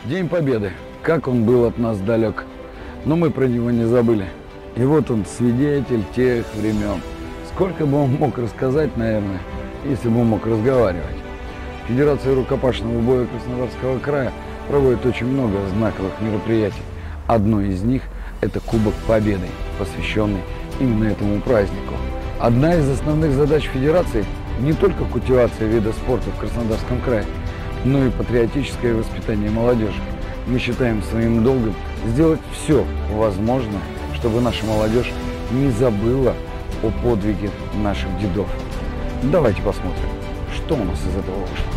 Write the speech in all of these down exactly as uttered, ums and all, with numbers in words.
День Победы. Как он был от нас далек. Но мы про него не забыли. И вот он, свидетель тех времен. Сколько бы он мог рассказать, наверное, если бы он мог разговаривать. Федерация рукопашного боя Краснодарского края проводит очень много знаковых мероприятий. Одно из них – это Кубок Победы, посвященный именно этому празднику. Одна из основных задач Федерации – не только культивация вида спорта в Краснодарском крае, но и патриотическое воспитание молодежи. Мы считаем своим долгом сделать все возможное, чтобы наша молодежь не забыла о подвиге наших дедов. Давайте посмотрим, что у нас из этого вышло.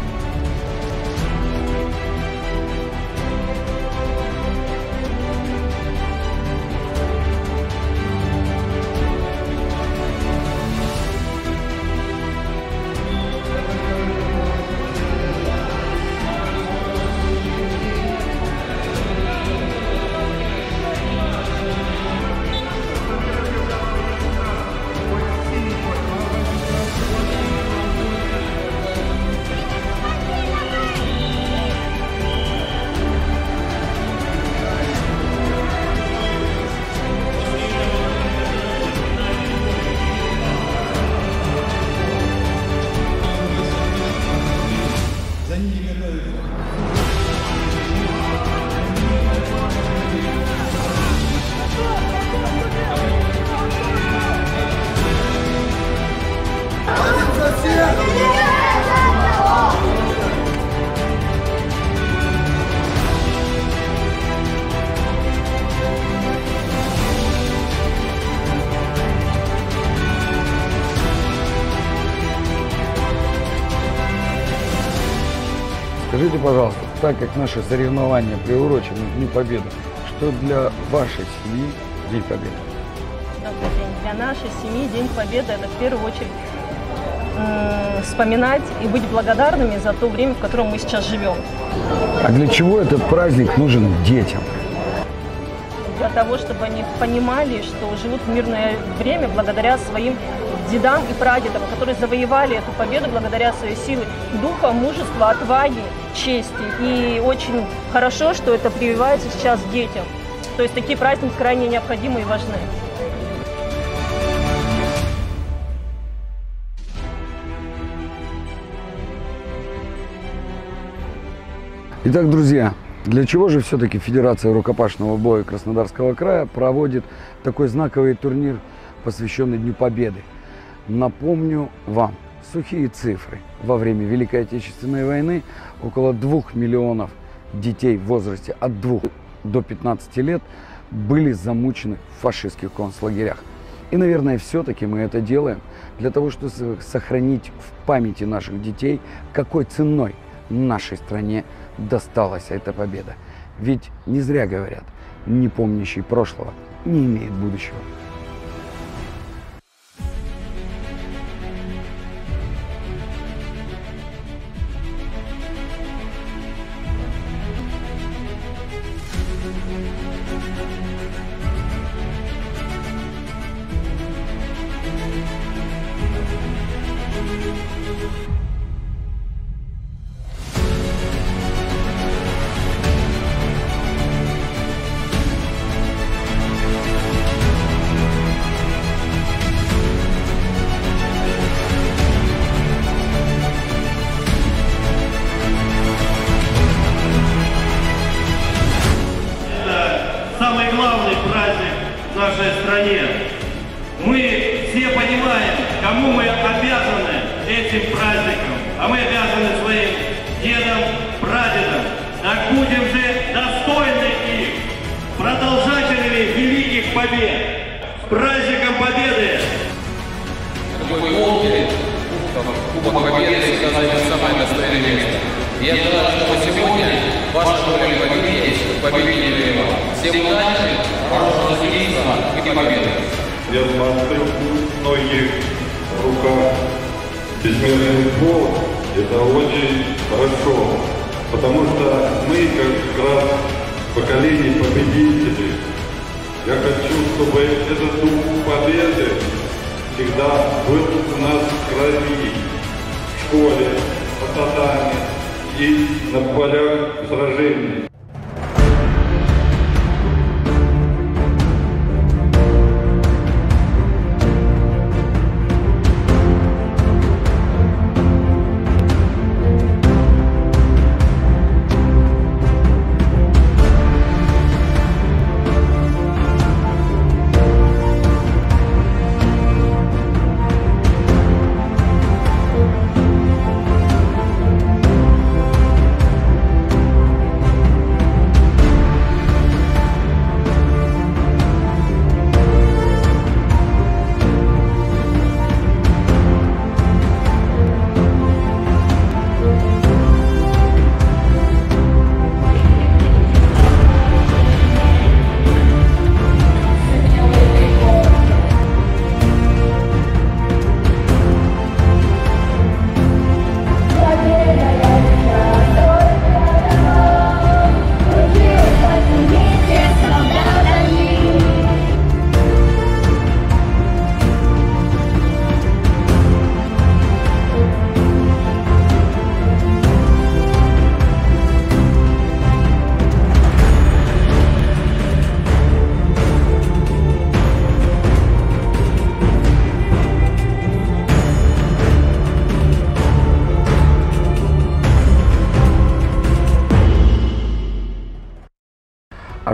Скажите, пожалуйста, так как наши соревнования приурочены к Дню Победы, что для вашей семьи День Победы? Добрый день. Для нашей семьи День Победы – это в первую очередь э, вспоминать и быть благодарными за то время, в котором мы сейчас живем. А для чего этот праздник нужен детям? Для того, чтобы они понимали, что живут в мирное время благодаря своим дедам и прадедам, которые завоевали эту победу благодаря своей силе духа, мужества, отваги, чести. И очень хорошо, что это прививается сейчас детям. То есть такие праздники крайне необходимы и важны. Итак, друзья, для чего же все-таки Федерация рукопашного боя Краснодарского края проводит такой знаковый турнир, посвященный Дню Победы? Напомню вам сухие цифры. Во время Великой Отечественной войны около двух миллионов детей в возрасте от двух до пятнадцати лет были замучены в фашистских концлагерях. И, наверное, все-таки мы это делаем для того, чтобы сохранить в памяти наших детей, какой ценой нашей стране досталась эта победа. Ведь не зря говорят, не помнящий прошлого не имеет будущего. Самый главный праздник в нашей стране. Мы все понимаем, кому мы обязаны этим праздником. А мы обязаны своим дедам, прадедам. Так будем же достойны их, продолжателями великих побед. С праздником Победы! Кубок Победы занимает самое достойное место. Я желаю, чтобы сегодня ваша воля победить, победили всем удачи, хорошего судейства и победы. Я смотрю в многих руках безмерный футбол. Это очень хорошо, потому что мы как раз поколение победителей. Я хочу, чтобы этот дух победы всегда был у нас в крови, в школе, по татами и на полях сражений.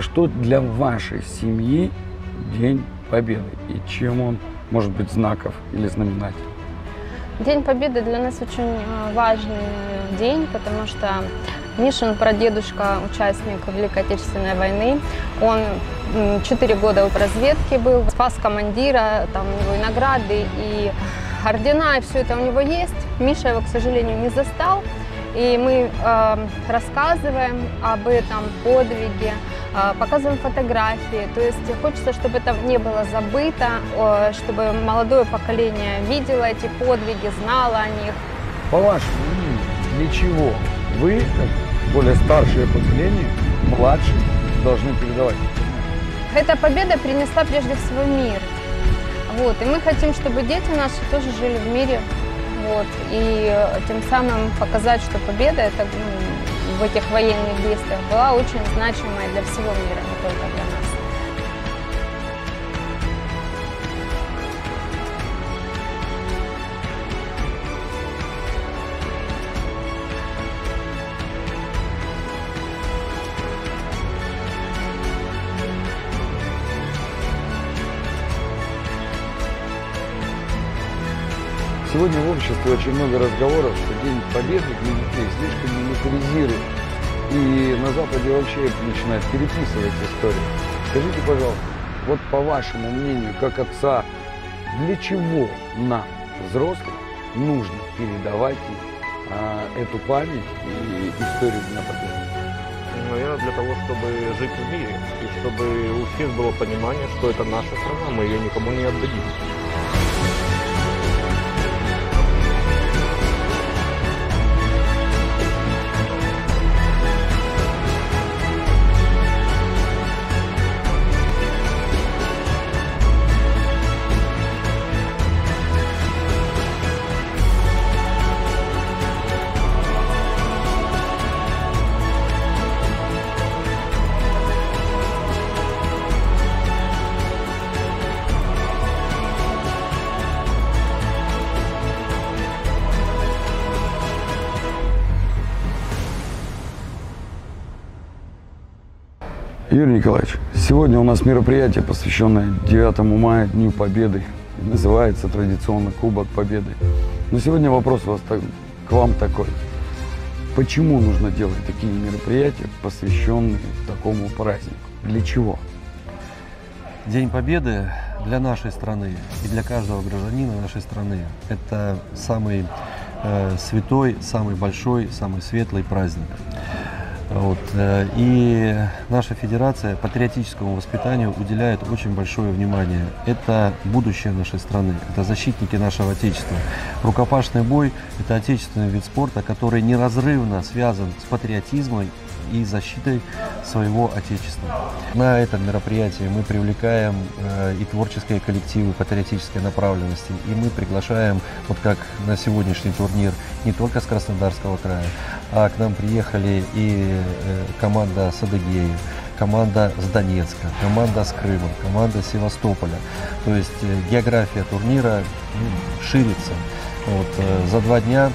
что для вашей семьи День Победы и чем он может быть знаков или знаменатель? День Победы для нас очень важный день, потому что Мишин прадедушка, участник Великой Отечественной войны. Он четыре года в разведке был, спас командира, там у него и награды, и ордена, и все это у него есть. Миша его, к сожалению, не застал. И мы э, рассказываем об этом подвиге, э, показываем фотографии. То есть хочется, чтобы это не было забыто, э, чтобы молодое поколение видело эти подвиги, знало о них. По вашему мнению, для чего вы, как более старшее поколение, младшие, должны передавать? Эта победа принесла прежде всего мир. Вот. И мы хотим, чтобы дети наши тоже жили в мире. Вот, и тем самым показать, что победа это, ну, в этих военных действиях была очень значимая для всего мира, не только для нас. Сегодня в обществе очень много разговоров, что День Победы для детей слишком милитаризирует. И на Западе вообще начинают переписывать историю. Скажите, пожалуйста, вот по вашему мнению, как отца, для чего нам, взрослым, нужно передавать а, эту память и историю Дня Победы? Наверное, для того, чтобы жить в мире, и чтобы у всех было понимание, что это наша страна, мы ее никому не отдадим. Юрий Николаевич, сегодня у нас мероприятие, посвященное девятому мая, Дню Победы. Называется традиционно Кубок Победы. Но сегодня вопрос у вас так, к вам такой. Почему нужно делать такие мероприятия, посвященные такому празднику? Для чего? День Победы для нашей страны и для каждого гражданина нашей страны – это самый э, святой, самый большой, самый светлый праздник. Вот. И наша федерация патриотическому воспитанию уделяет очень большое внимание. Это будущее нашей страны, это защитники нашего Отечества. Рукопашный бой – это отечественный вид спорта, который неразрывно связан с патриотизмом и защитой своего Отечества. На этом мероприятии мы привлекаем э, и творческие коллективы патриотической направленности, и мы приглашаем, вот как на сегодняшний турнир, не только с Краснодарского края, а к нам приехали и э, команда с Адыгеи, команда с Донецка, команда с Крыма, команда с Севастополя. То есть э, география турнира ну, ширится. Вот, э, за два дня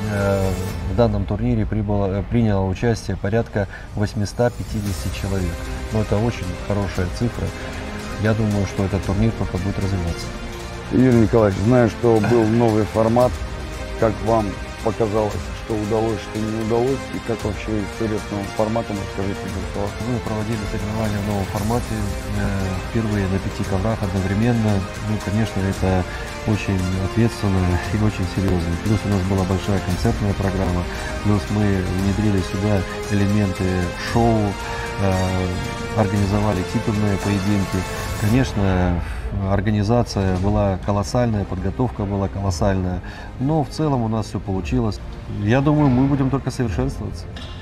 в данном турнире прибыло, приняло участие порядка восьмисот пятидесяти человек. Но это очень хорошая цифра. Я думаю, что этот турнир только будет развиваться. Юрий Николаевич, знаю, что был новый формат. Как вам показалось, что удалось, что не удалось? И как вообще история с новым форматом? Расскажите, пожалуйста. Мы проводили соревнования в новом формате. Впервые на пяти коврах одновременно. Ну, конечно, это очень ответственно и очень серьезно. Плюс у нас была большая концертная программа. Плюс мы внедрили сюда элементы шоу, организовали титульные поединки. Конечно, организация была колоссальная, подготовка была колоссальная, но в целом у нас все получилось. Я думаю, мы будем только совершенствоваться.